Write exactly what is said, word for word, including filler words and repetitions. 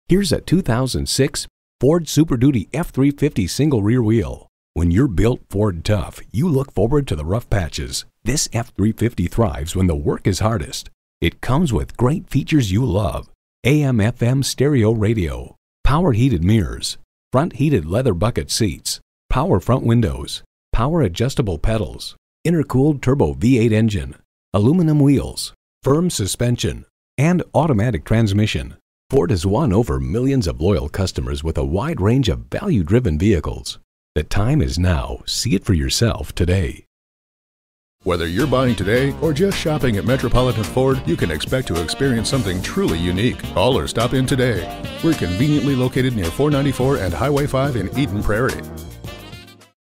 Here's a two thousand six Ford Super Duty F three fifty single rear wheel. When you're built Ford tough, you look forward to the rough patches. This F three fifty thrives when the work is hardest. It comes with great features you love. A M F M stereo radio, power heated mirrors, front heated leather bucket seats, power front windows, power adjustable pedals, intercooled turbo V eight engine, aluminum wheels, firm suspension, and automatic transmission. Ford has won over millions of loyal customers with a wide range of value-driven vehicles. The time is now. See it for yourself today. Whether you're buying today or just shopping at Metropolitan Ford, you can expect to experience something truly unique. Call or stop in today. We're conveniently located near four ninety-four and Highway five in Eden Prairie.